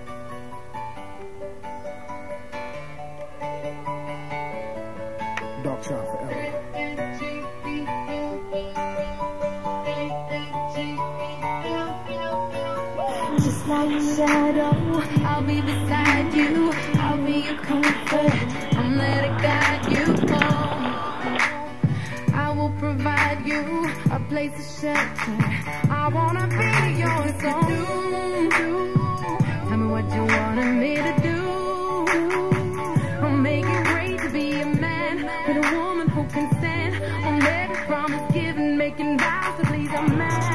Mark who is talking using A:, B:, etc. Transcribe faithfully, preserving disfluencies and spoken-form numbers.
A: Dark child forever.
B: Just like a shadow, I'll be beside you. I'll be your comfort, and let it guide you home. I will provide you a place of shelter. I wanna be your song. Tell me what you wanted me to do. I'll make it great to be a man with a woman who can stand on every promise given, making vows to please a man.